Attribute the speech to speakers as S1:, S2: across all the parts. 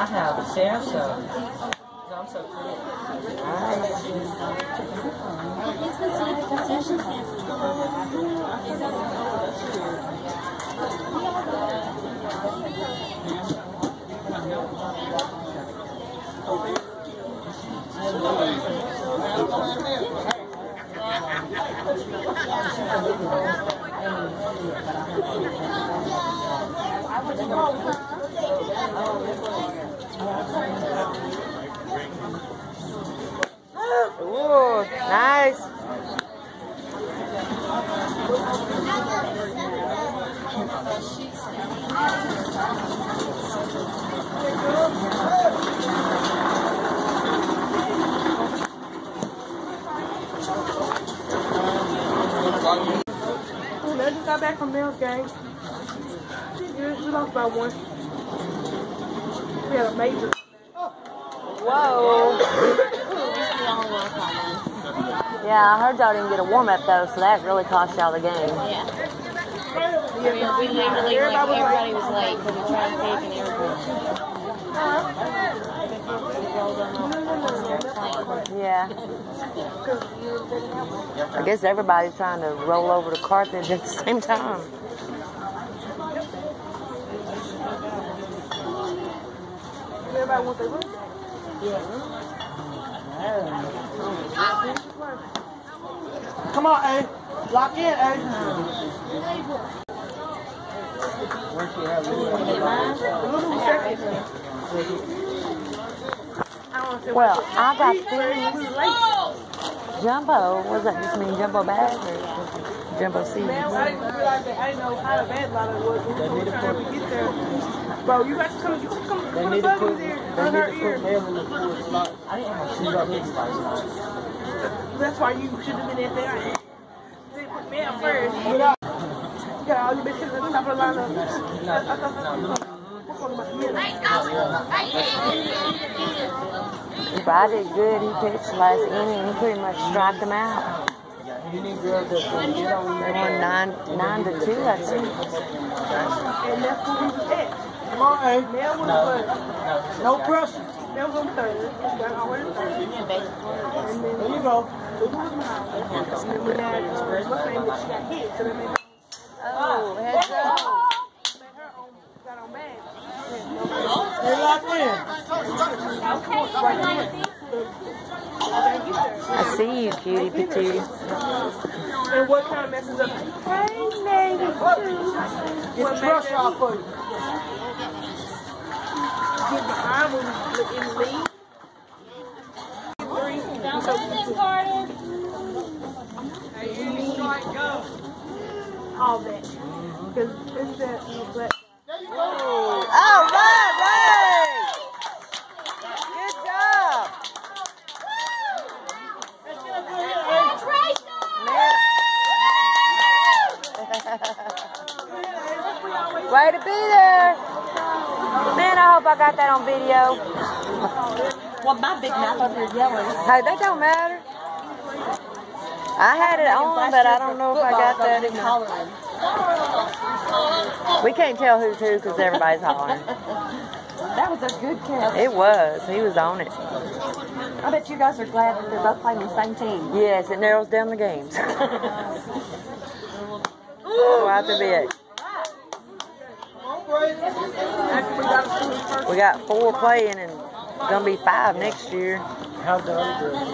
S1: I have a share, so I'm so cool.
S2: Ooh, nice.
S3: I just got back from Mills game. We lost by 1. We had a major.
S2: Whoa. Yeah, I heard y'all didn't get a warm-up though, so that really cost y'all the game.
S4: Yeah. We literally, everybody was late because we tried to take an airport.
S2: Yeah. I guess everybody's trying to roll over the cartridge at the same time.
S3: Everybody wants their room. Come on, A. Lock in, A.
S2: Well, I got these. Jumbo, what does that just mean? Jumbo bag or jumbo seeds?
S3: Man, I didn't realize that. I didn't know how bad a lot of it was. We were trying to get there. Bro, you guys come
S1: They need to put mail in the pool slot. I didn't have to shoot up his lights.
S3: That's why you should have been at there. They put mail first. You got all your bitches at the top of the lineup.
S2: I did good. He pitched last inning. He pretty much striked them out.
S1: You need girls that can get on
S2: They won 9-2, I think.
S3: And that's who he was at. Come on, hey. Mel was first. No pressure. Mel was on third. Got already third. And then, there you go. And then when that, what's her name, she got hit. So that made her.
S2: Oh, heads up.
S3: Got on bad.
S1: They locked in.
S2: I see you, cutie patootie.
S3: And what kind of messes up? Hey, lady. Get the pressure off for you. Get behind when we look in the lead. All that. Because it's that black.
S2: Oh, right, right. Good job. Way to be there. Man, I hope I got that on video.
S4: Well, my big mouth over here yelling.
S2: Hey, that don't matter. I had it on, but I don't know if I got that in there. We can't tell who's who because everybody's hollering.
S4: That was a good catch.
S2: It was. He was on it.
S4: I bet you guys are glad that they're both playing the same team.
S2: Yes, it narrows down the games. Quite a bit. We got 4 playing and gonna be 5 next year.
S1: How's the other girl?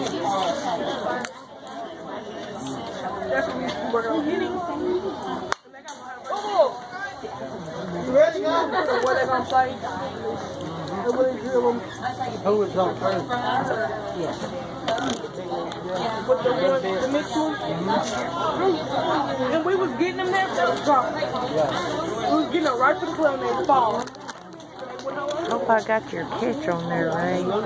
S3: That's what we working on hitting.
S1: You ready, guys?
S3: So what they gonna say? And what they drill them.
S1: Who was on first?
S3: With the mixed one. And we was getting them there for the drop. We was getting them right to the club and they fall.
S2: Hope I got your catch on there, Ray.
S1: Don't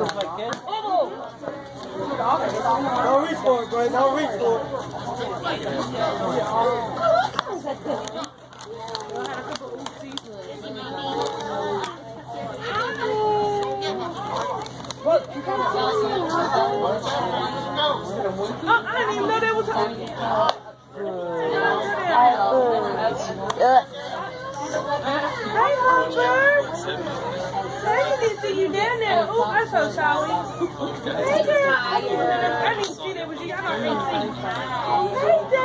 S1: reach for it, Bray. Don't reach for it.
S3: I didn't even know that was her. Hey, Humber. Hey, see you down there. Oh, I'm so sorry. Hey, girl. I didn't see that, but you got my face. Hey,